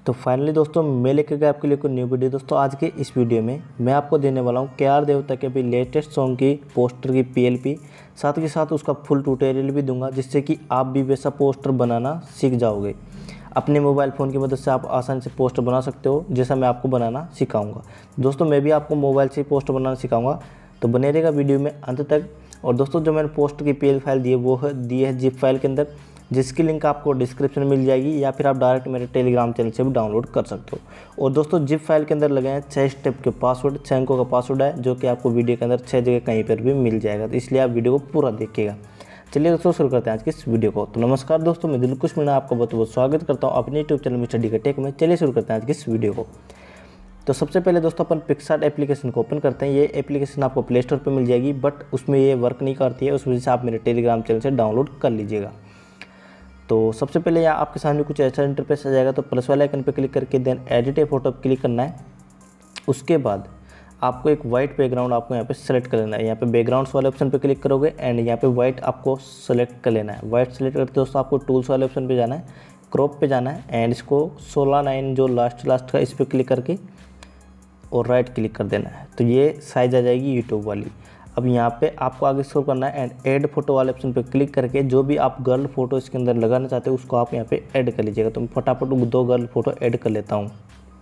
तो फाइनली दोस्तों मैं लेकर गया आपके लिए कोई न्यू वीडियो। दोस्तों आज के इस वीडियो में मैं आपको देने वाला हूँ KR देवता के अभी लेटेस्ट सॉन्ग की पोस्टर की PLP, साथ के साथ उसका फुल ट्यूटोरियल भी दूंगा, जिससे कि आप भी वैसा पोस्टर बनाना सीख जाओगे। अपने मोबाइल फ़ोन की मदद से आप आसानी से पोस्टर बना सकते हो, जैसा मैं आपको बनाना सिखाऊंगा। दोस्तों मैं भी आपको मोबाइल से पोस्टर बनाना सिखाऊंगा, तो बने रहेगा वीडियो में अंत तक। और दोस्तों जो मैंने पोस्टर की PL फाइल दी है वो दी है जिप फाइल के अंदर, जिसकी लिंक आपको डिस्क्रिप्शन में मिल जाएगी, या फिर आप डायरेक्ट मेरे टेलीग्राम चैनल से भी डाउनलोड कर सकते हो। और दोस्तों जिप फाइल के अंदर लगे हैं 6 स्टेप के पासवर्ड, 6 अंकों का पासवर्ड है, जो कि आपको वीडियो के अंदर 6 जगह कहीं पर भी मिल जाएगा। तो इसलिए आप वीडियो को पूरा देखिएगा। चलिए दोस्तों शुरू करते हैं आज की इस वीडियो को। तो नमस्कार दोस्तों, मैं दिलखुश मीणा आपका बहुत बहुत स्वागत करता हूँ अपने यूट्यूब चैनल मिस्टर डी का टेक में। चलिए शुरू करते हैं आज की इस वीडियो को। तो सबसे पहले दोस्तों अपन पिक्सार्ट एप्लीकेशन को ओपन करते हैं। ये एप्लीकेशन आपको प्ले स्टोर पर मिल जाएगी, बट उसमें ये वर्क नहीं करती है, उस वजह से आप मेरे टेलीग्राम चैनल से डाउनलोड कर लीजिएगा। तो सबसे पहले यहाँ आपके सामने कुछ ऐसा इंटरफेस आ जाएगा। तो प्लस वाले आइकन पर क्लिक करके देन एडिट ए फोटो पर क्लिक करना है। उसके बाद आपको एक वाइट बैकग्राउंड आपको यहाँ पे सेलेक्ट कर लेना है। यहाँ पे बैकग्राउंड्स वाले ऑप्शन पे क्लिक करोगे एंड यहाँ पे वाइट आपको सेलेक्ट कर लेना है। वाइट सेलेक्ट करते दोस्तों आपको टूल्स वाले ऑप्शन पे जाना है, क्रॉप पे जाना है एंड इसको 16:9 जो लास्ट का इस पर क्लिक करके और राइट क्लिक कर देना है। तो ये साइज आ जाएगी यूट्यूब वाली। अब यहाँ पे आपको आगे स्क्रॉल करना है एंड ऐड फोटो वाले ऑप्शन पे क्लिक करके जो भी आप गर्ल फोटो इसके अंदर लगाना चाहते हो उसको आप यहाँ पे ऐड कर लीजिएगा। तो मैं फटाफट 2 गर्ल फोटो ऐड कर लेता हूँ।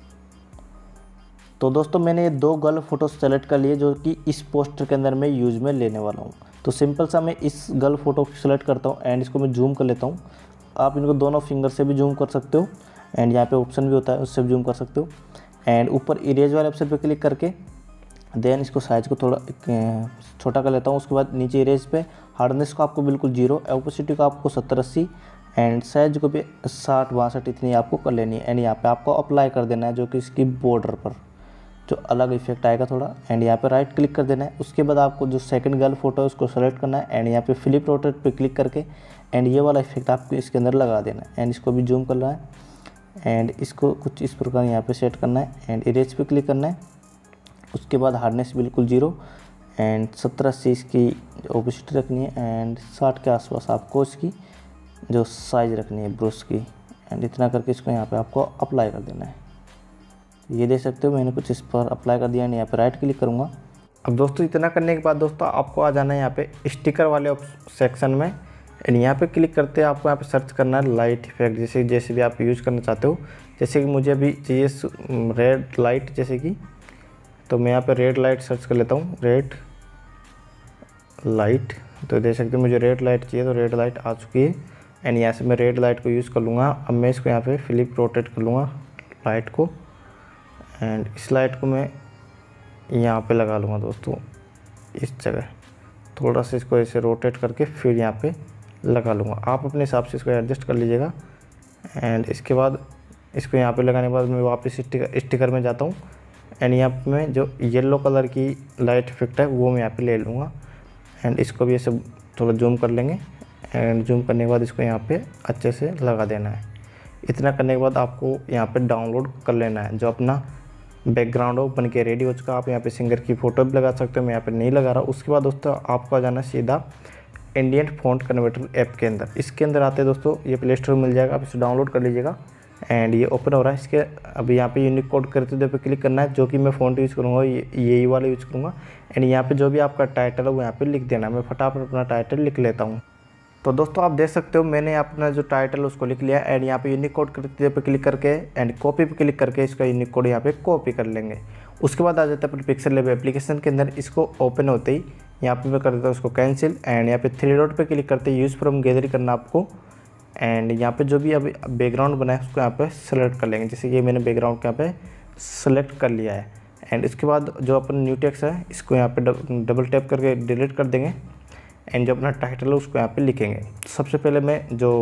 तो दोस्तों मैंने ये 2 गर्ल फोटो सेलेक्ट कर लिए, जो कि इस पोस्टर के अंदर मैं यूज़ में लेने वाला हूँ। तो सिंपल सा मैं इस गर्ल फोटो को सेलेक्ट करता हूँ एंड इसको मैं जूम कर लेता हूँ। आप इनको दोनों फिंगर से भी जूम कर सकते हो एंड यहाँ पे ऑप्शन भी होता है, उससे भी जूम कर सकते हो। एंड ऊपर इरेज वाले ऑप्शन पे क्लिक करके देन इसको साइज़ को थोड़ा छोटा कर लेता हूँ। उसके बाद नीचे इरेज पे हार्डनेस को आपको बिल्कुल 0, ओपेसिटी को आपको 70-80 एंड साइज को भी 60-62 इतनी आपको कर लेनी है। एंड यहाँ पे आपको अप्लाई कर देना है, जो कि इसकी बॉर्डर पर जो अलग इफेक्ट आएगा थोड़ा। एंड यहाँ पे राइट क्लिक कर देना है। उसके बाद आपको जो सेकंड गर्ल फोटो है उसको सेलेक्ट करना है एंड यहाँ पे फ्लिप रोटेट पे क्लिक करके एंड ये वाला इफेक्ट आपको इसके अंदर लगा देना है। एंड इसको भी जूम करना है एंड इसको कुछ इस प्रकार यहाँ पे सेट करना है एंड इरेज पे क्लिक करना है। उसके बाद हार्डनेस बिल्कुल 0 एंड 70-80 इसकी ओपेसिटी रखनी है एंड 60 के आसपास आपको इसकी जो साइज़ रखनी है ब्रश की। एंड इतना करके इसको यहाँ पे आपको अप्लाई कर देना है। ये देख सकते हो मैंने कुछ इस पर अप्लाई कर दिया एंड यहाँ पे राइट क्लिक करूँगा। अब दोस्तों इतना करने के बाद दोस्तों आपको आ जाना है यहाँ पे स्टिकर वाले सेक्शन में एंड यहाँ पे क्लिक करते हैं आपको यहाँ पे सर्च करना है लाइट इफेक्ट, जैसे भी आप यूज़ करना चाहते हो। जैसे कि मुझे अभी चाहिए रेड लाइट, जैसे कि तो मैं यहाँ पे रेड लाइट सर्च कर लेता हूँ, रेड लाइट। तो देख सकते हो मुझे रेड लाइट चाहिए, तो रेड लाइट आ चुकी है एंड यहाँ से मैं रेड लाइट को यूज़ कर लूँगा। अब मैं इसको यहाँ पे फ्लिप रोटेट कर लूँगा लाइट को एंड इस लाइट को मैं यहाँ पे लगा लूँगा दोस्तों इस जगह। थोड़ा सा इसको ऐसे रोटेट करके फिर यहाँ पे लगा लूँगा। आप अपने हिसाब से इसको एडजस्ट कर लीजिएगा। एंड इसके बाद इसको यहाँ पे लगाने के बाद मैं वापस स्टिकर में जाता हूँ एंड यहाँ पे मैं जो येलो कलर की लाइट इफेक्ट है वो मैं यहाँ पे ले लूँगा एंड इसको भी ऐसे थोड़ा जूम कर लेंगे एंड जूम करने के बाद इसको यहाँ पे अच्छे से लगा देना है। इतना करने के बाद आपको यहाँ पे डाउनलोड कर लेना है जो अपना बैकग्राउंड हो, बन के रेडी हो चुका। आप यहाँ पे सिंगर की फ़ोटो भी लगा सकते हो, मैं यहाँ पे नहीं लगा रहा। उसके बाद दोस्तों आपको आ जाना सीधा इंडियन फ़ॉन्ट कन्वर्टर ऐप के अंदर। इसके अंदर आते दोस्तों ये प्ले स्टोर मिल जाएगा, आप इसे डाउनलोड कर लीजिएगा एंड ये ओपन हो रहा है। इसके अभी यहाँ पे यूनिक कोड करते हुए पे क्लिक करना है, जो कि मैं फ़ॉन्ट यूज़ करूँगा यही वाला यूज़ करूँगा। एंड यहाँ पे जो भी आपका टाइटल है वो यहाँ पे लिख देना है। मैं फटाफट अपना टाइटल लिख लेता हूँ। तो दोस्तों आप देख सकते हो मैंने अपना जो टाइटल उसको लिख लिया एंड यहाँ पे यूनिक कोड करते हुए पे क्लिक करके एंड कॉपी पे क्लिक करके इसका यूनिक कोड यहाँ पे कॉपी कर लेंगे। उसके बाद आ जाता है अपने पिक्सल लैब एप्लीकेशन के अंदर। इसको ओपन होते ही यहाँ पे मैं कर देता हूँ उसको कैंसिल एंड यहाँ पे 3 डॉट पे क्लिक करते यूज़ फ्रॉम गैलरी करना आपको। एंड यहाँ पे जो भी अभी बैकग्राउंड बना है उसको यहाँ पे सेलेक्ट कर लेंगे। जैसे कि मैंने बैकग्राउंड यहाँ पे सेलेक्ट कर लिया है एंड इसके बाद जो अपन न्यू टेक्स्ट है इसको यहाँ पे डबल टैप करके डिलीट कर देंगे एंड जो अपना टाइटल है उसको यहाँ पे लिखेंगे। सबसे पहले मैं जो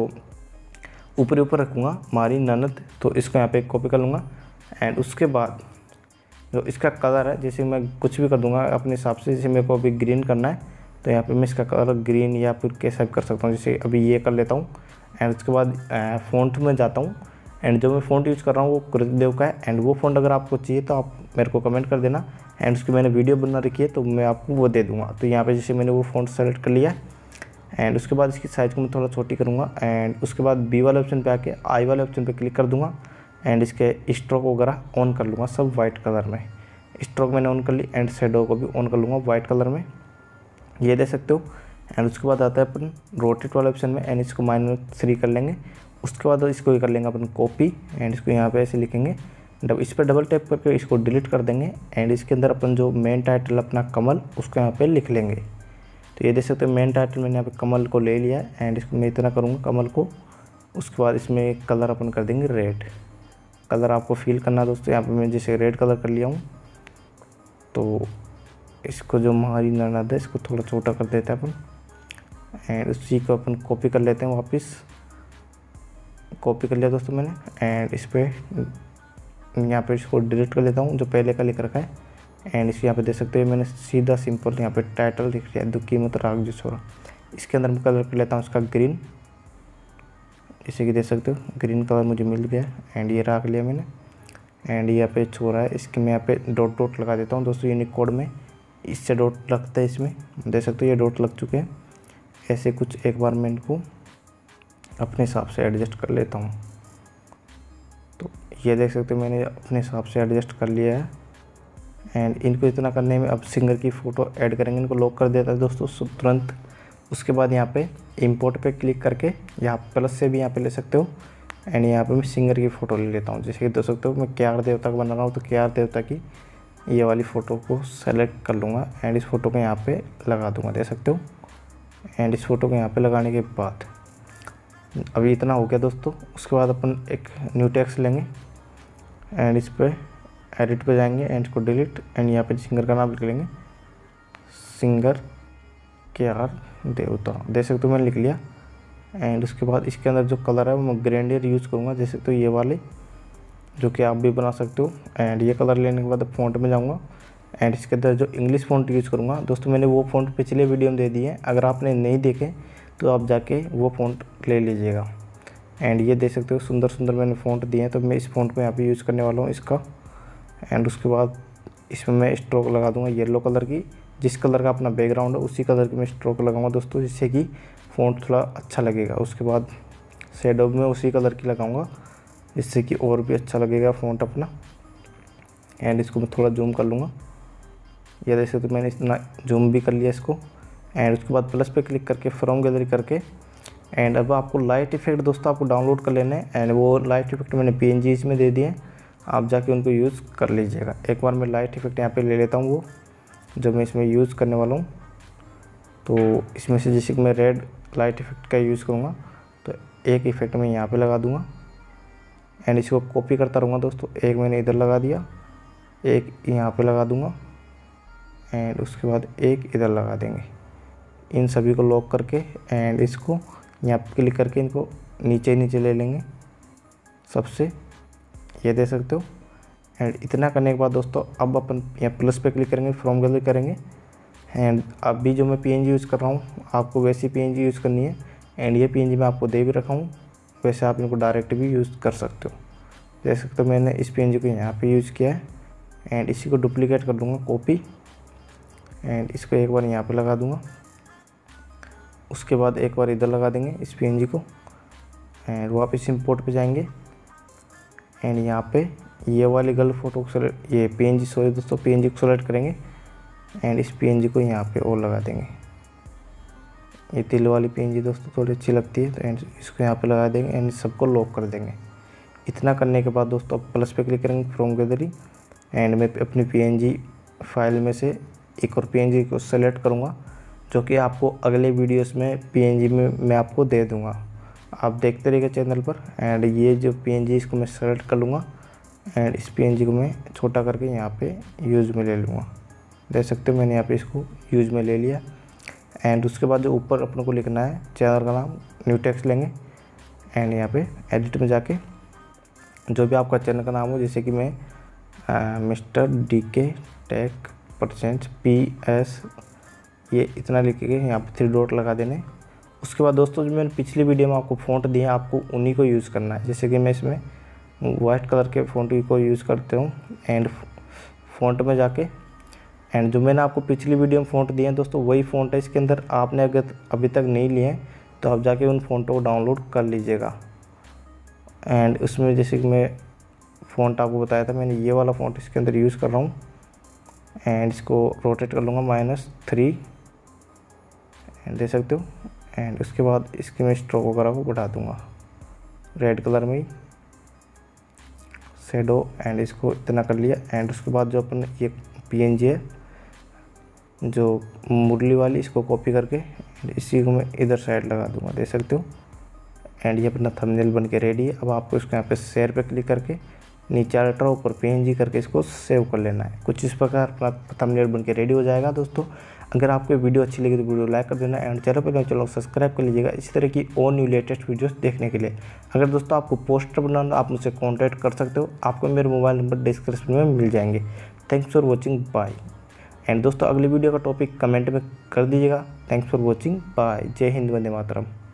ऊपर रखूँगा हमारी ननद, तो इसको यहाँ पे कॉपी कर लूँगा एंड उसके बाद जो इसका कलर है, जैसे मैं कुछ भी कर दूँगा अपने हिसाब से। जैसे मेरे को अभी ग्रीन करना है तो यहाँ पे मैं इसका कलर ग्रीन या फिर कैसा भी कर सकता हूँ। जैसे अभी ये कर लेता हूँ एंड उसके बाद फ़ॉन्ट में जाता हूँ एंड जो मैं फ़ॉन्ट यूज़ कर रहा हूँ वो गुरुदेव का है एंड वो फ़ॉन्ट अगर आपको चाहिए तो आप मेरे को कमेंट कर देना एंड उसकी मैंने वीडियो बना रखी है तो मैं आपको वो दे दूँगा। तो यहाँ पे जैसे मैंने वो फ़ॉन्ट सेलेक्ट कर लिया एंड उसके बाद इसकी साइज़ को मैं थोड़ा छोटी करूँगा एंड उसके बाद बी वाले ऑप्शन पे आके आई वाले ऑप्शन पे क्लिक कर दूँगा एंड इसके स्ट्रोक वगैरह ऑन कर लूँगा सब वाइट कलर में। स्ट्रोक मैंने ऑन कर ली एंड शेडो को भी ऑन कर लूँगा वाइट कलर में, ये देख सकते हो। एंड उसके बाद आता है अपन रोटेट वाले ऑप्शन में एंड इसको -3 कर लेंगे। उसके बाद इसको ये कर लेंगे अपन कॉपी एंड इसको यहाँ पे ऐसे लिखेंगे, इस पर डबल टैप करके इसको डिलीट कर देंगे एंड इसके अंदर अपन जो मेन टाइटल अपना कमल उसको यहाँ पे लिख लेंगे। तो ये देख सकते हो मेन टाइटल मैंने यहाँ पे कमल को ले लिया है एंड इसको मैं इतना करूँगा कमल को। उसके बाद इसमें कलर अपन कर देंगे रेड कलर, आपको फील करना है दोस्तों। यहाँ पे मैं जैसे रेड कलर कर लिया हूँ, तो इसको जो हमारी ननद है इसको थोड़ा छोटा कर देते हैं अपन एंड उसी को अपन कॉपी कर लेते हैं, वापस कॉपी कर लिया दोस्तों मैंने। एंड इस पर यहाँ पे इसको डिलीट कर लेता हूँ जो पहले का लिख रखा है एंड इस यहाँ पे देख सकते हो मैंने सीधा सिंपल यहाँ पे टाइटल लिख लिया, दुखी मत राग जो छोरा। इसके अंदर मैं कलर कर लेता हूँ उसका ग्रीन, जैसे कि देख सकते हो ग्रीन कलर मुझे मिल गया एंड ये रख लिया मैंने। एंड यहाँ पे छोरा है इसके मैं यहाँ पे डॉट डॉट लगा देता हूँ दोस्तों, यूनिकोड में इससे डॉट लगता है, इसमें देख सकते हो ये डॉट लग चुके हैं। ऐसे कुछ एक बार मैं इनको अपने हिसाब से एडजस्ट कर लेता हूँ। तो ये देख सकते हो मैंने अपने हिसाब से एडजस्ट कर लिया है एंड इनको इतना करने में अब सिंगर की फ़ोटो ऐड करेंगे, इनको लॉक कर देता है दोस्तों तुरंत। उसके बाद यहाँ पे इंपोर्ट पे क्लिक करके यहाँ प्लस से भी यहाँ पे ले सकते हो एंड यहाँ पे मैं सिंगर की फ़ोटो ले लेता हूँ। जैसे कि देख सकते हो मैं केआर देवता का बना रहा हूँ, तो केआर देवता की ये वाली फ़ोटो को सेलेक्ट कर लूँगा एंड इस फ़ोटो को यहाँ पे लगा दूँगा, देख सकते हो। एंड इस फ़ोटो को यहाँ पे लगाने के बाद अभी इतना हो गया दोस्तों। उसके बाद अपन एक न्यू टेक्स्ट लेंगे एंड इस पर एडिट पे जाएंगे एंड इसको डिलीट एंड यहाँ पे सिंगर का नाम लिख लेंगे, सिंगर केआर देवता, देख सकते हो मैंने लिख लिया। एंड उसके बाद इसके अंदर जो कलर है वो मैं ग्रेडियर यूज़ करूँगा, जैसे तो ये वाले जो कि आप भी बना सकते हो। एंड ये कलर लेने के बाद फ़ॉन्ट में जाऊँगा एंड इसके अंदर जो इंग्लिश फ़ॉन्ट यूज़ करूँगा दोस्तों, मैंने वो फ़ॉन्ट पिछले वीडियो में दे दिए हैं, अगर आपने नहीं देखे तो आप जाके वो फ़ॉन्ट ले लीजिएगा। एंड ये देख सकते हो सुंदर सुंदर मैंने फ़ॉन्ट दिए हैं, तो मैं इस फ़ॉन्ट को यहाँ पे यूज़ करने वाला हूँ इसका। एंड उसके बाद इसमें मैं स्ट्रोक लगा दूँगा येलो कलर की, जिस कलर का अपना बैकग्राउंड है उसी कलर की मैं स्ट्रोक लगाऊंगा दोस्तों, जिससे कि फ़ॉन्ट थोड़ा अच्छा लगेगा। उसके बाद शेडो में उसी कलर की लगाऊंगा, जिससे कि और भी अच्छा लगेगा फ़ॉन्ट अपना। एंड इसको मैं थोड़ा जूम कर लूँगा, ये देख सकते हो मैंने इतना जूम भी कर लिया इसको। एंड उसके बाद प्लस पे क्लिक करके फ्रॉम गैलरी करके एंड अब आपको लाइट इफेक्ट दोस्तों आपको डाउनलोड कर लेना है एंड वो लाइट इफेक्ट मैंने PNG में दे दिए, आप जाके उनको यूज़ कर लीजिएगा। एक बार मैं लाइट इफेक्ट यहाँ पे ले लेता हूँ वो जो मैं इसमें यूज़ करने वाला हूँ। तो इसमें से जैसे कि मैं रेड लाइट इफेक्ट का यूज़ करूँगा, तो एक इफेक्ट मैं यहाँ पे लगा दूँगा एंड इसको कॉपी करता रहूँगा दोस्तों। एक मैंने इधर लगा दिया, एक यहाँ पे लगा दूँगा एंड उसके बाद एक इधर लगा देंगे। इन सभी को लॉक करके एंड इसको यहाँ पे क्लिक करके इनको नीचे नीचे ले लेंगे सबसे, ये दे सकते हो। एंड इतना करने के बाद दोस्तों अब अपन यहाँ प्लस पे क्लिक करेंगे, फ्रॉम गैलरी करेंगे एंड अब भी जो मैं PNG यूज़ कर रहा हूँ आपको वैसी PNG यूज़ करनी है। एंड ये PNG मैं आपको दे भी रखा हूँ, वैसे आप इनको डायरेक्ट भी यूज़ कर सकते हो। देख सकते हो मैंने इस PNG को यहाँ पे यूज़ किया है एंड इसी को डुप्लीकेट कर दूँगा कॉपी एंड इसको एक बार यहाँ पे लगा दूँगा। उसके बाद एक बार इधर लगा देंगे इस PNG को एंड वापस इंपोर्ट पे जाएंगे एंड यहाँ पे ये वाली गर्ल फोटो को सेलेक्ट, ये PNG सॉरी दोस्तों PNG को सेलेक्ट करेंगे एंड इस PNG को यहाँ पे और लगा देंगे। ये तिल वाली PNG दोस्तों थोड़ी अच्छी लगती है, तो एंड इसको यहाँ पे लगा देंगे एंड सबको लॉक कर देंगे। इतना करने के बाद दोस्तों प्लस पे क्लिक करेंगे फ्रॉम गैलरी एंड मैं अपनी PNG फाइल में से एक और PNG को सेलेक्ट करूँगा, जो कि आपको अगले वीडियोस में PNG में मैं आपको दे दूँगा, आप देखते रहिएगा चैनल पर। एंड ये जो PNG इसको मैं सेलेक्ट कर लूँगा एंड इस PNG को मैं छोटा करके यहाँ पे यूज़ में ले लूँगा, देख सकते हो मैंने यहाँ पे इसको यूज़ में ले लिया। एंड उसके बाद जो ऊपर अपने को लिखना है चैनल का नाम, न्यू टेक्स्ट लेंगे एंड यहाँ पे एडिट में जाके जो भी आपका चैनल का नाम हो, जैसे कि मैं मिस्टर DK टेक %PS ये इतना लिख के यहाँ पे 3 डॉट लगा देने। उसके बाद दोस्तों जो मैंने पिछली वीडियो में आपको फ़ॉन्ट दिए आपको उन्हीं को यूज़ करना है, जैसे कि मैं इसमें वाइट कलर के फ़ॉन्ट को यूज़ करते हूँ एंड फ़ॉन्ट में जाके एंड जो मैंने आपको पिछली वीडियो में फ़ॉन्ट दिए हैं दोस्तों वही फ़ॉन्ट है इसके अंदर। आपने अगर अभी तक नहीं लिए हैं तो आप जाके उन फ़ॉन्टों को डाउनलोड कर लीजिएगा। एंड उसमें जैसे कि मैं फ़ॉन्ट आपको बताया था मैंने, ये वाला फ़ॉन्ट इसके अंदर यूज़ कर रहा हूँ। एंड इसको रोटेट कर लूँगा -3 एंड दे सकते हो। एंड उसके बाद इसके मैं स्ट्रोक वगैरह को बढ़ा दूँगा रेड कलर में ही, शेडो, एंड इसको इतना कर लिया। एंड उसके बाद जो अपन ये PNG है जो मुरली वाली, इसको कॉपी करके इसी को मैं इधर साइड लगा दूँगा, दे सकते हो। एंड ये अपना थंबनेल बन के रेडी है। अब आपको इसको यहाँ पे शेयर पे क्लिक करके नीचे अल्ट्रा ऊपर PNG करके इसको सेव कर लेना है। कुछ इस प्रकार अपना थंबनेल बन के रेडी हो जाएगा दोस्तों। अगर आपको वीडियो अच्छी लगी तो वीडियो लाइक कर देना एंड चैनल पर चैनल सब्सक्राइब कर लीजिएगा इस तरह की और न्यू लेटेस्ट वीडियोस देखने के लिए। अगर दोस्तों आपको पोस्टर बनाना, आप मुझसे कॉन्टैक्ट कर सकते हो, आपको मेरे मोबाइल नंबर डिस्क्रिप्शन में मिल जाएंगे। Thanks for watching, bye. And दोस्तों अगली वीडियो का टॉपिक कमेंट में कर दीजिएगा। Thanks for watching, bye. जय हिंद, वंदे मातरम।